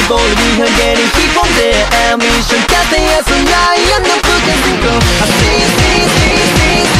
ボールに影に引っ込んで Ambition キャッテンやスライアンのブケシンク I see, see, see, see